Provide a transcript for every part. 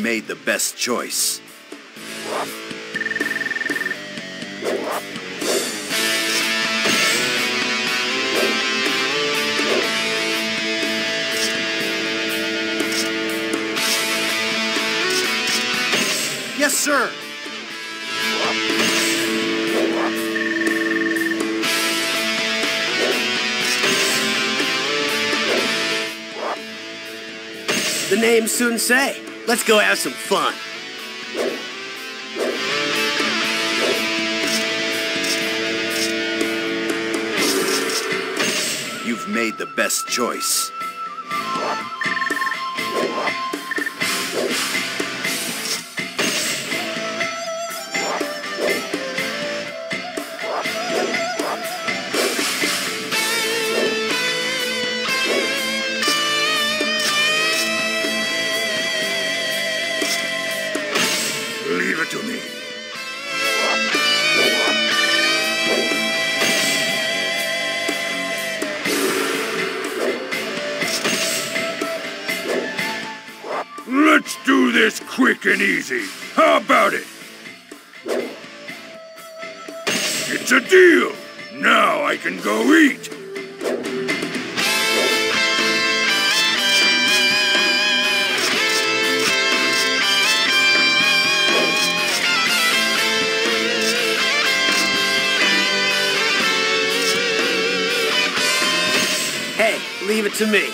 made the best choice. Yes, sir. The name's Sun Jian. Let's go have some fun. You've made the best choice. Leave it to me. Let's do this quick and easy. How about it? It's a deal. Now I can go eat. Hey, leave it to me.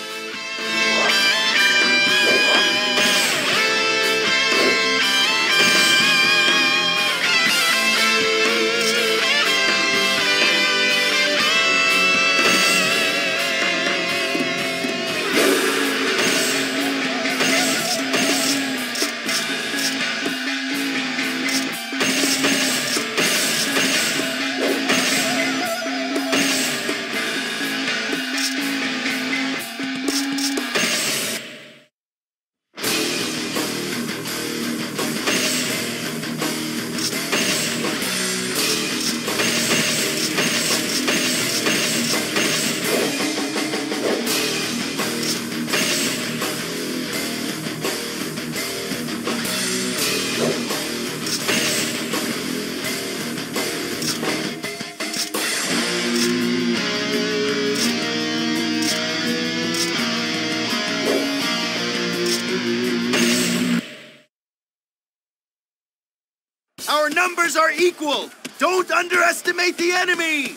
Our numbers are equal. Don't underestimate the enemy.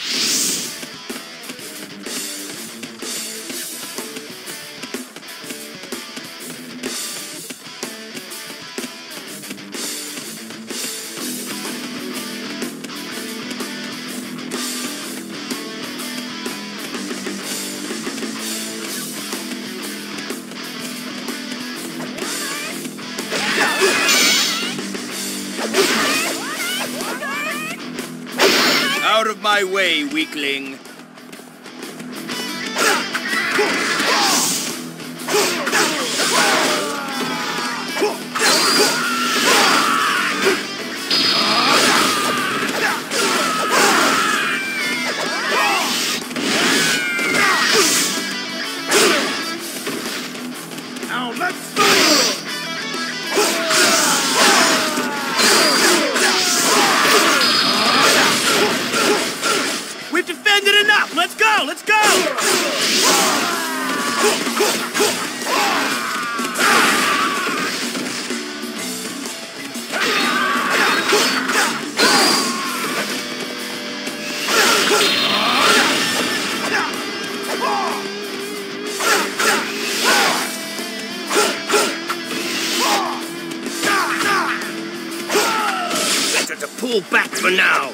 Out of my way, weakling. Now let's fight! We've defended enough! Let's go! Let's go! Better to pull back for now.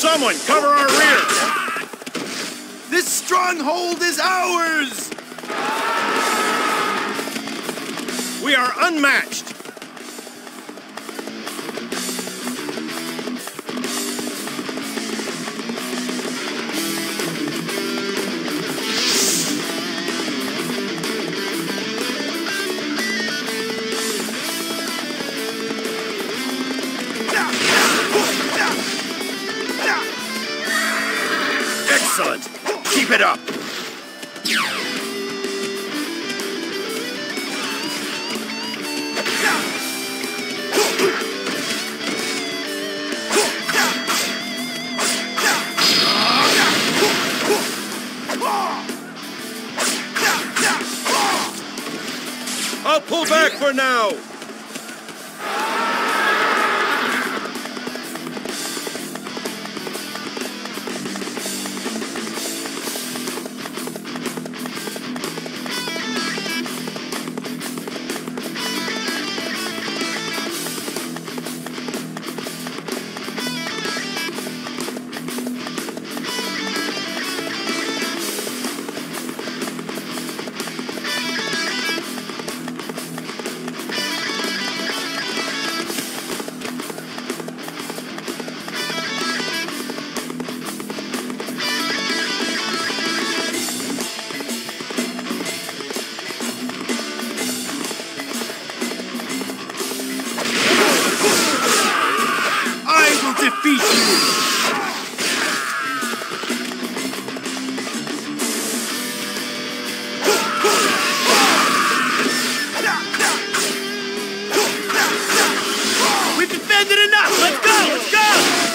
Someone cover our rear! This stronghold is ours! We are unmatched! Excellent! Keep it up! I'll pull back for now! Defeat you! We've defended enough! Let's go! Let's go!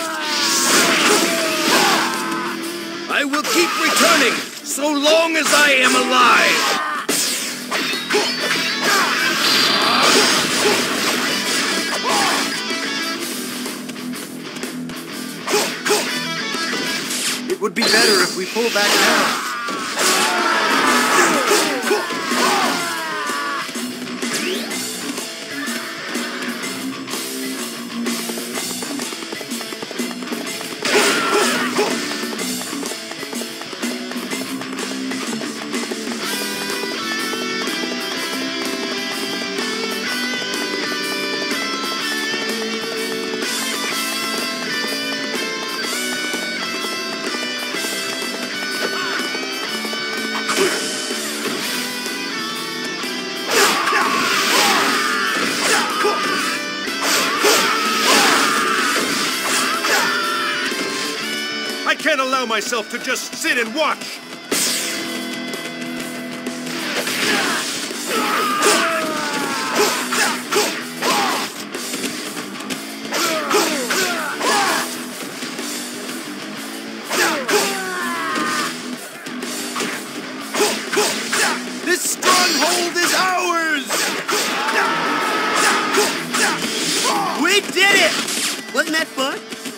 I will keep returning so long as I am alive! It would be better if we pull back now. I can't allow myself to just sit and watch! This stronghold is ours! We did it! Wasn't that fun?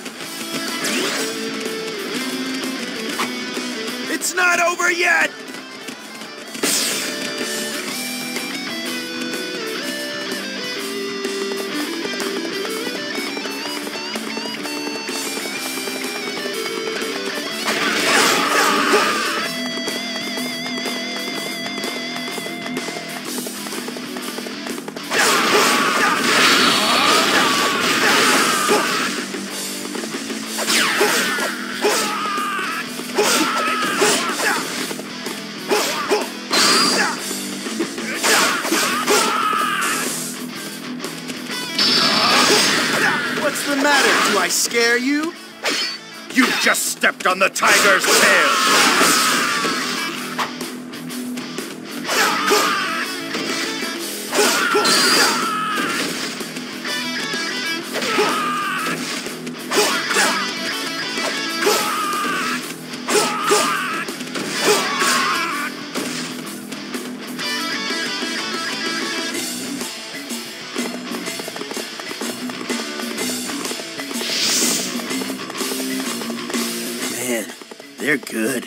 It's not over yet! What's the matter? Do I scare you? You just stepped on the tiger's tail! Man, they're good.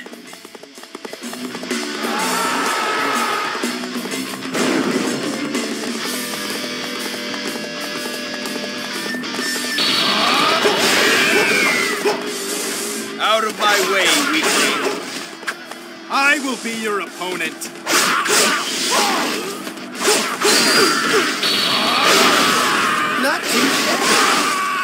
Out of my way, weakling! I will be your opponent. Not too shabby.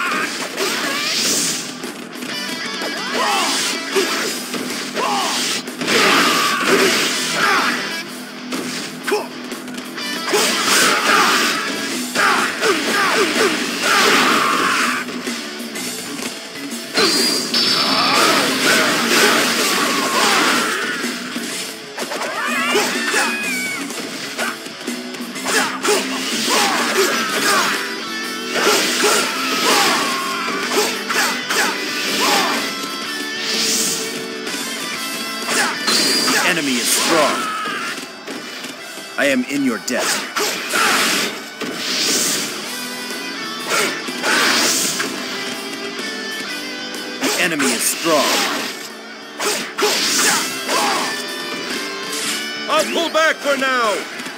Enemy is strong. I am in your debt. The enemy is strong. I'll pull back for now!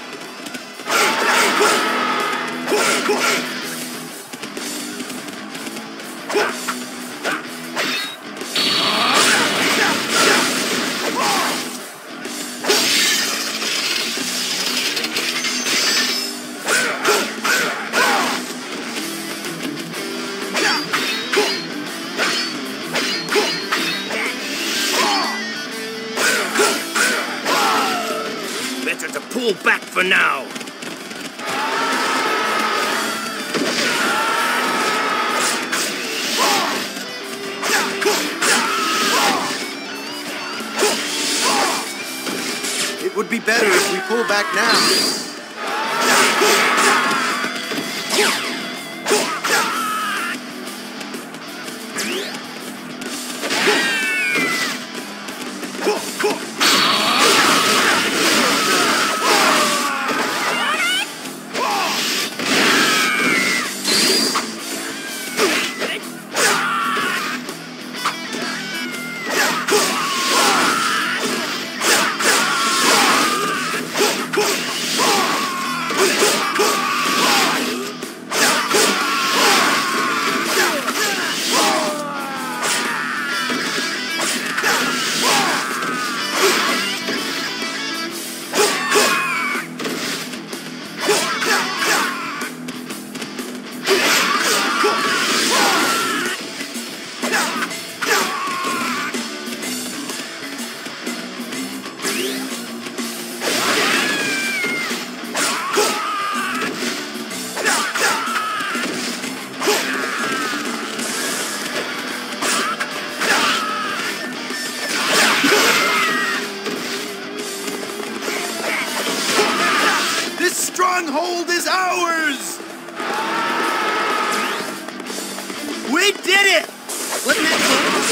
Better to pull back for now. It would be better if we pull back now. Stronghold is ours! We did it! Wasn't that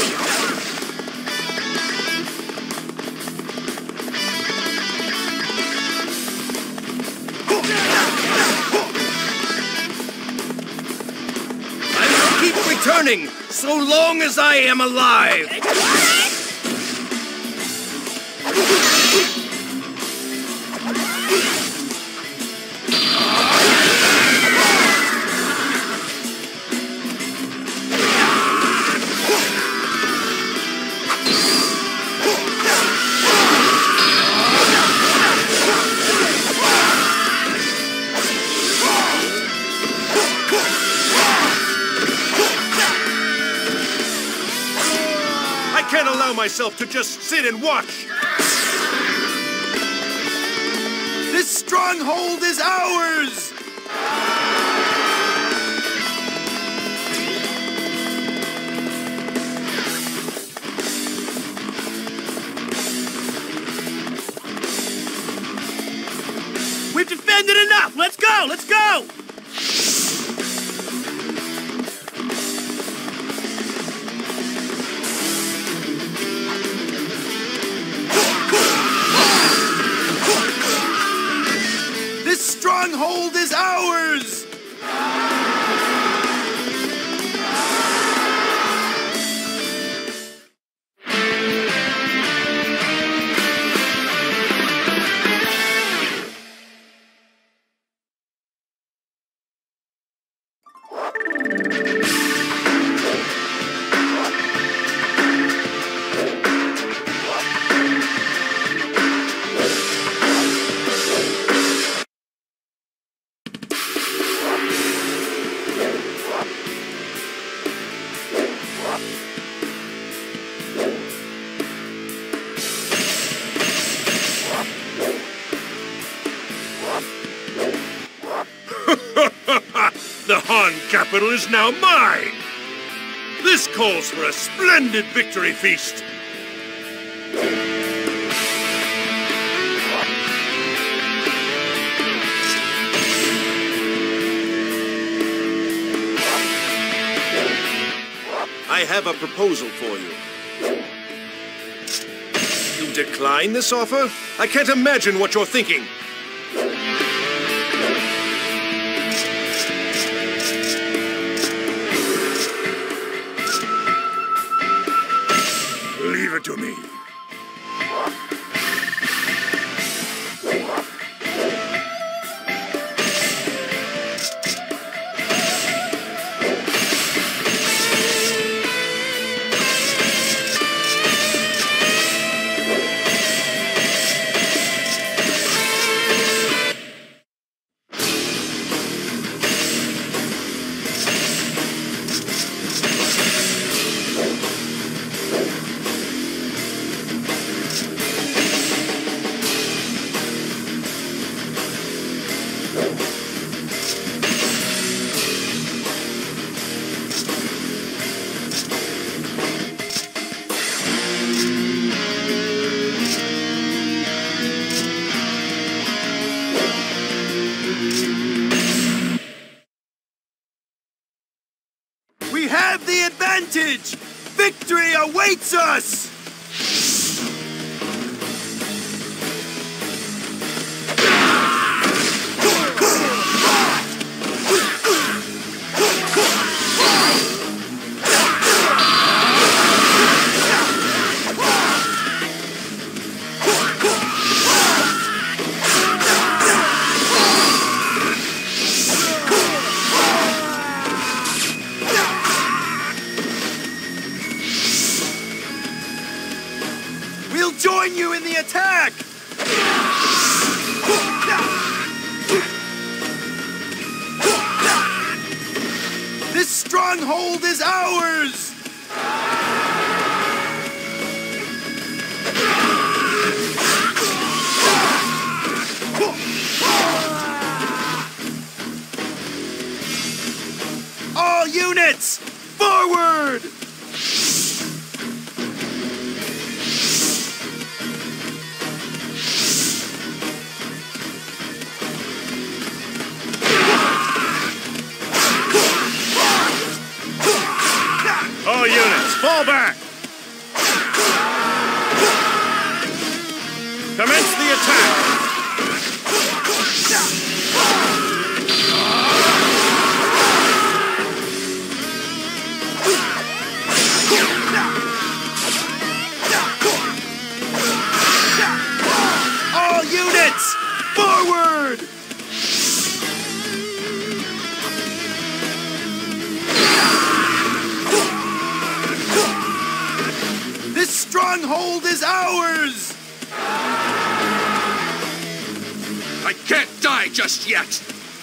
I will keep returning so long as I am alive! I can't allow myself to just sit and watch! This stronghold is ours! We've defended enough! Let's go! Let's go! This stronghold is ours! Sun capital is now mine! This calls for a splendid victory feast! I have a proposal for you. You decline this offer? I can't imagine what you're thinking. Leave it to me. We have the advantage! Victory awaits us! We'll join you in the attack! This stronghold is ours! All units, forward! All units, fall back! Commence the attack! All units, forward! This stronghold is ours! I can't die just yet!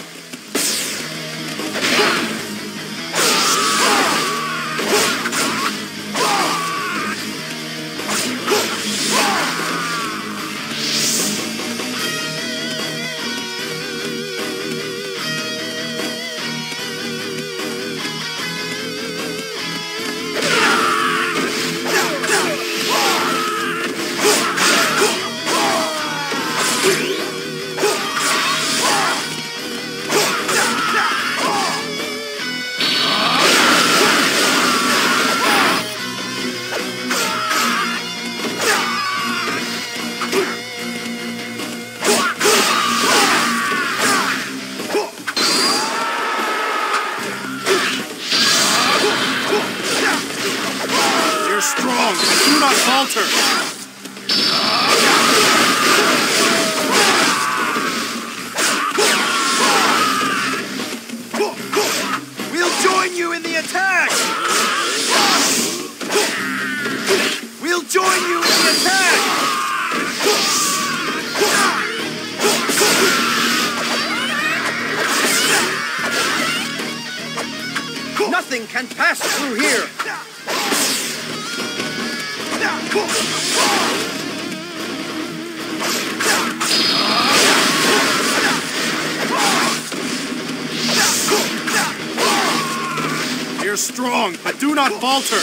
You're strong, but do not falter! We'll join you in the attack! We'll join you in the attack! Nothing can pass through here! strong, but do not falter.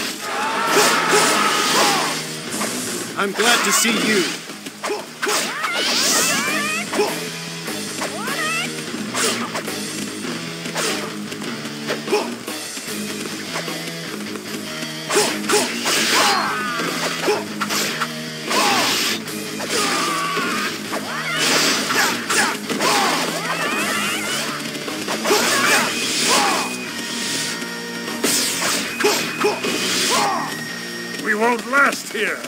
I'm glad to see you. We won't last here.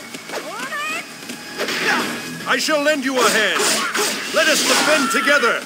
I shall lend you a hand. Let us defend together.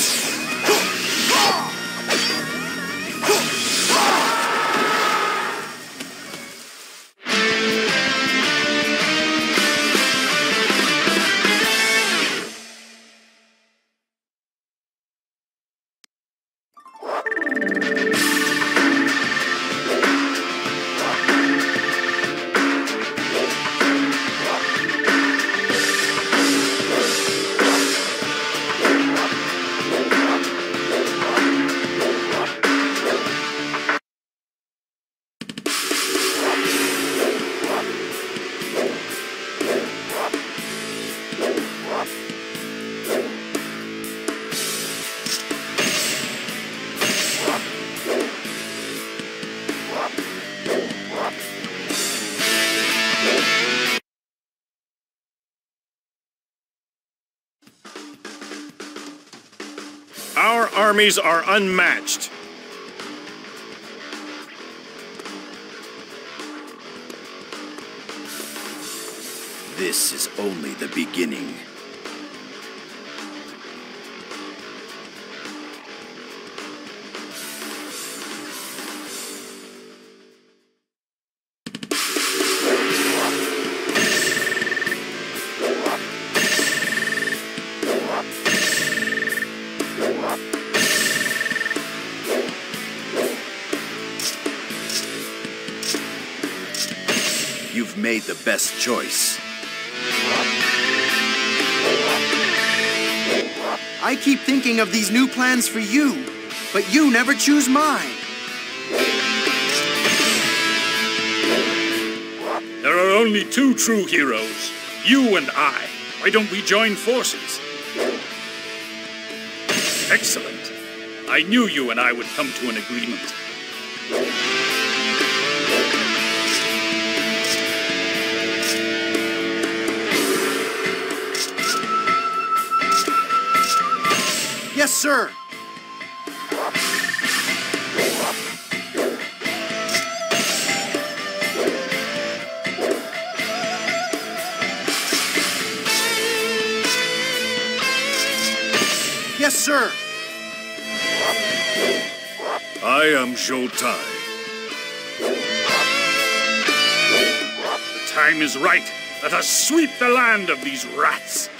Our armies are unmatched. This is only the beginning. You've made the best choice. I keep thinking of these new plans for you, but you never choose mine. There are only two true heroes, you and I. Why don't we join forces? Excellent. I knew you and I would come to an agreement. Yes, sir. Yes, sir. I am Zhou-Tai. The time is right. Let us sweep the land of these rats.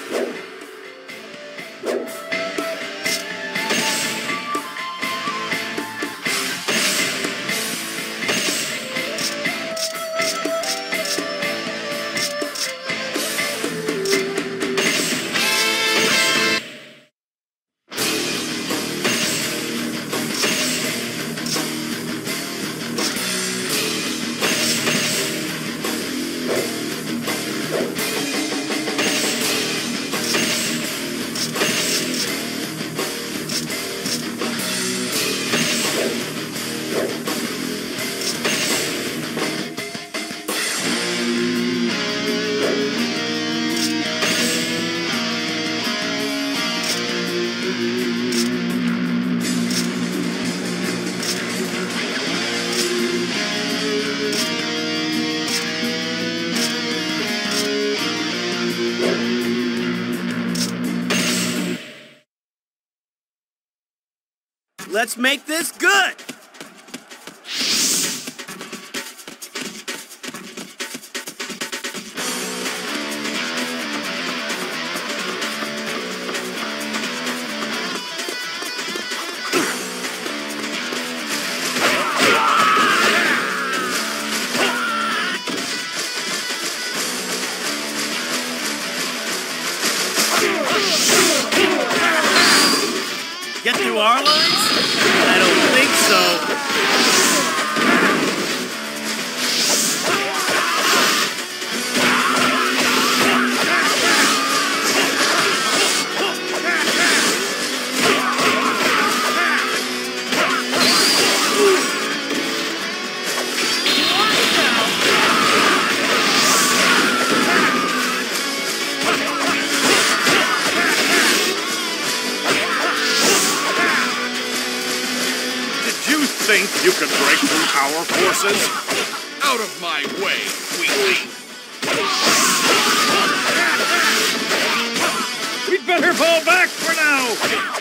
Let's make this good! Get through our lines? I don't think so. You can break through our forces? Out of my way, weakling! We'd better fall back for now!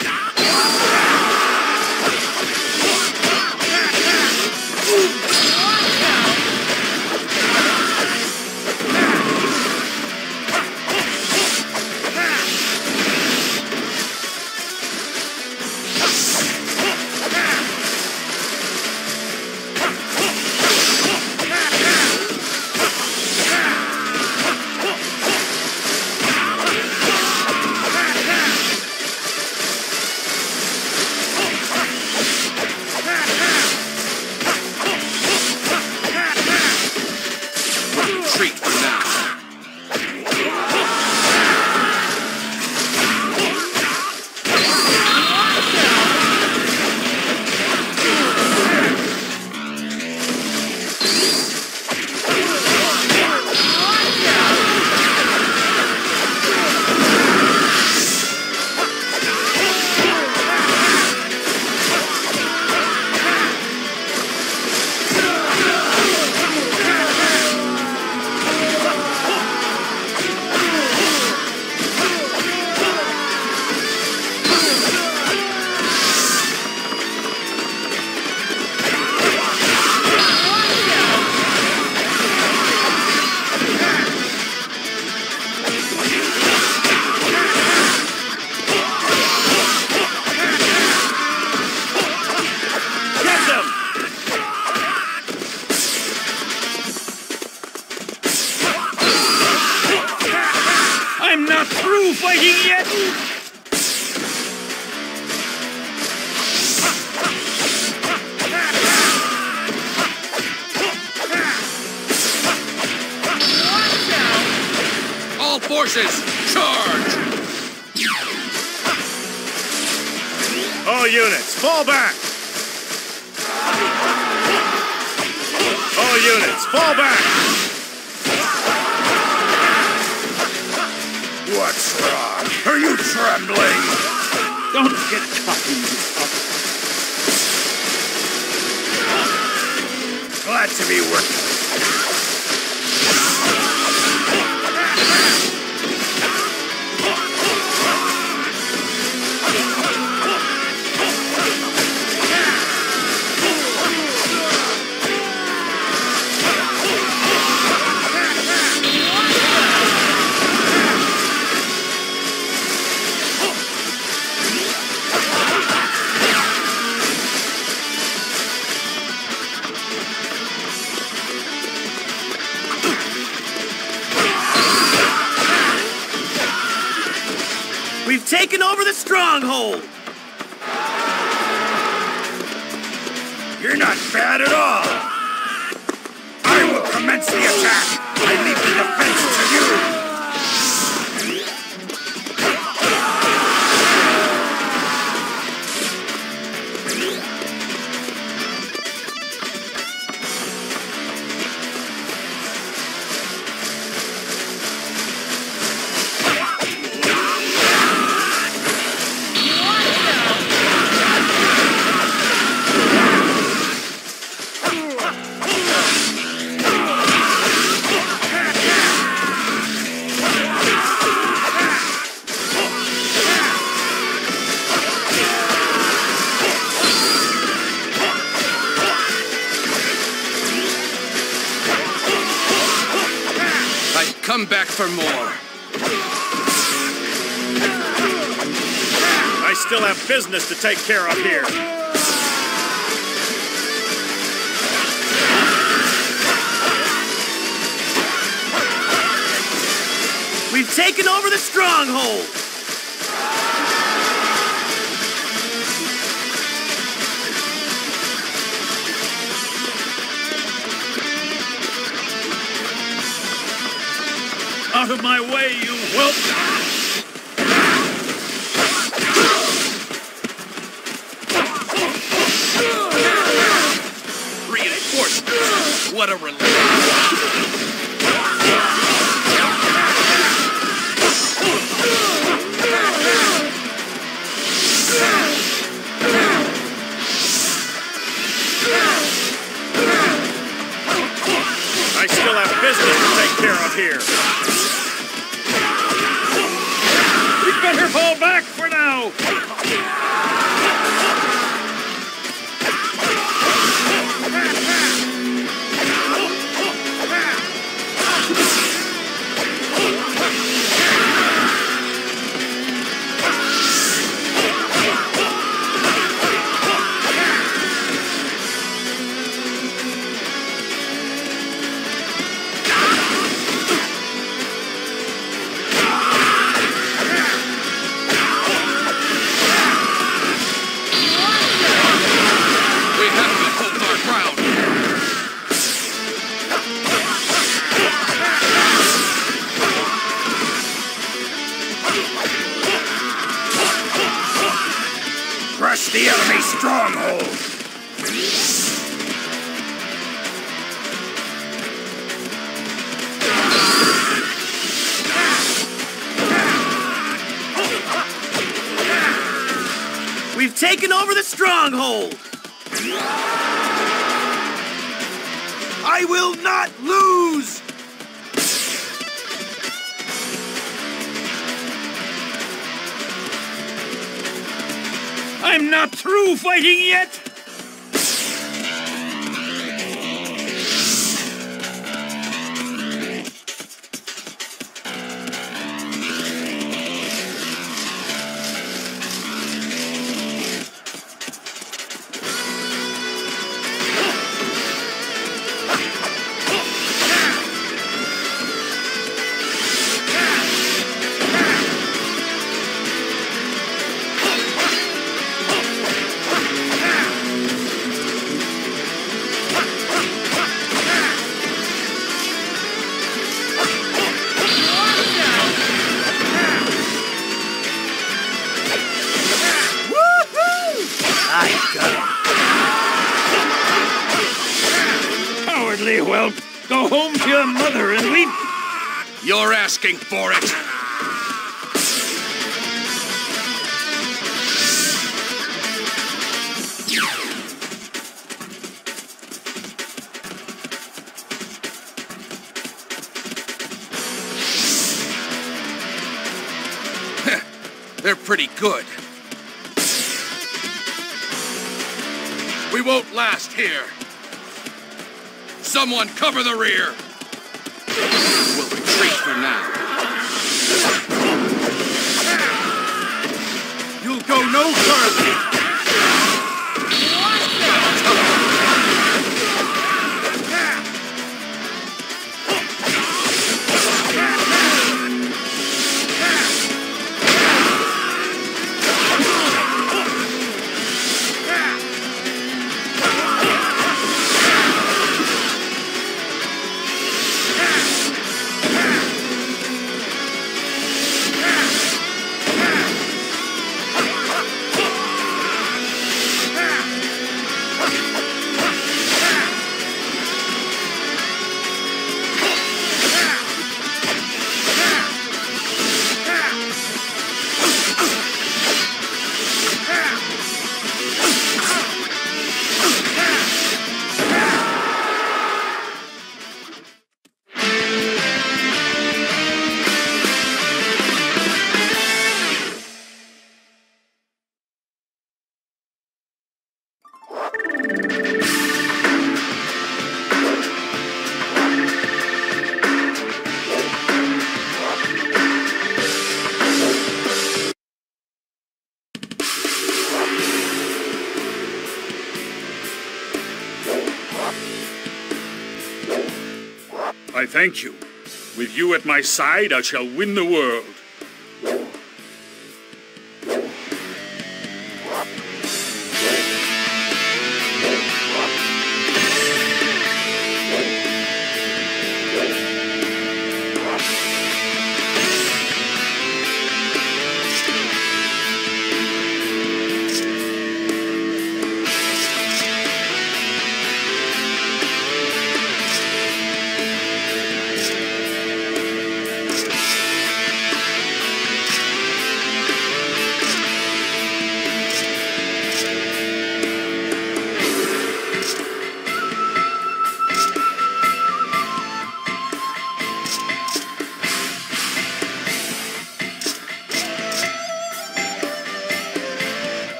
Retreat for now. I'm not through fighting yet! All forces, charge! All units, fall back! All units, fall back! What's wrong? Are you trembling? Don't get cocky. Glad to be working. We've taken over the stronghold! You're not bad at all. I will commence the attack. I leave the defense to you. Come back for more. I still have business to take care of here. We've taken over the stronghold! Out of my way, you whelp! Reinforcements! What a relief! I still have business to take care of here. We better fall back for now. Crush the enemy stronghold! We've taken over the stronghold! I will not lose! I'm not through fighting yet! Cowardly whelp! Go home to your mother and weep! You're asking for it! They're pretty good. We won't last here. Someone cover the rear. We'll retreat for now. You'll go no further! I thank you. With you at my side, I shall win the world.